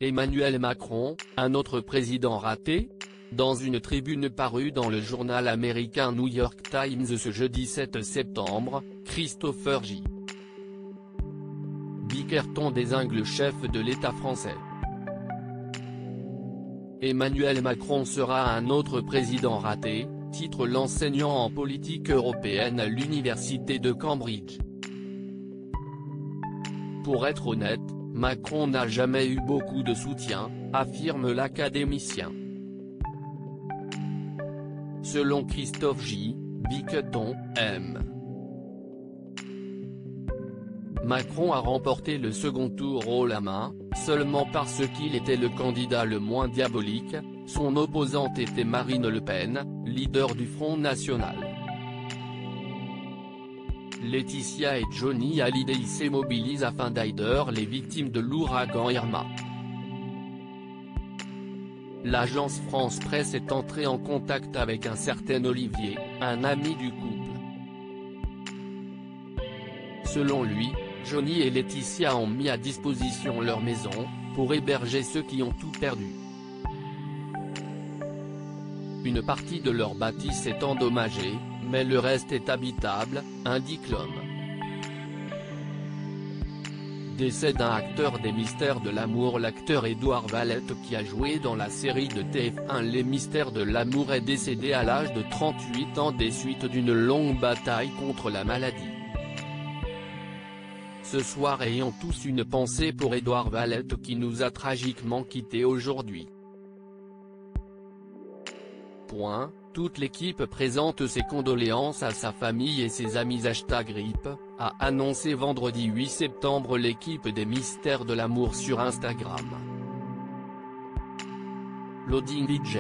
Emmanuel Macron, un autre président raté ? Dans une tribune parue dans le journal américain New York Times ce jeudi 7 septembre, Christopher J. Bickerton désigne le chef de l'État français. Emmanuel Macron sera un autre président raté, titre l'enseignant en politique européenne à l'université de Cambridge. Pour être honnête, Macron n'a jamais eu beaucoup de soutien, affirme l'académicien. Selon Christophe J. Bickerton, M. Macron a remporté le second tour haut la main, seulement parce qu'il était le candidat le moins diabolique, son opposante était Marine Le Pen, leader du Front National. Laetitia et Johnny Hallyday se mobilisent afin d'aider les victimes de l'ouragan Irma. L'agence France Presse est entrée en contact avec un certain Olivier, un ami du couple. Selon lui, Johnny et Laetitia ont mis à disposition leur maison, pour héberger ceux qui ont tout perdu. Une partie de leur bâtisse est endommagée, mais le reste est habitable, indique l'homme. Décès d'un acteur des Mystères de l'amour. L'acteur Édouard Valette qui a joué dans la série de TF1 Les Mystères de l'amour est décédé à l'âge de 38 ans des suites d'une longue bataille contre la maladie. Ce soir, ayons tous une pensée pour Édouard Valette qui nous a tragiquement quittés aujourd'hui. Toute l'équipe présente ses condoléances à sa famille et ses amis. #RIP, a annoncé vendredi 8 septembre l'équipe des Mystères de l'amour sur Instagram. Loading DJ.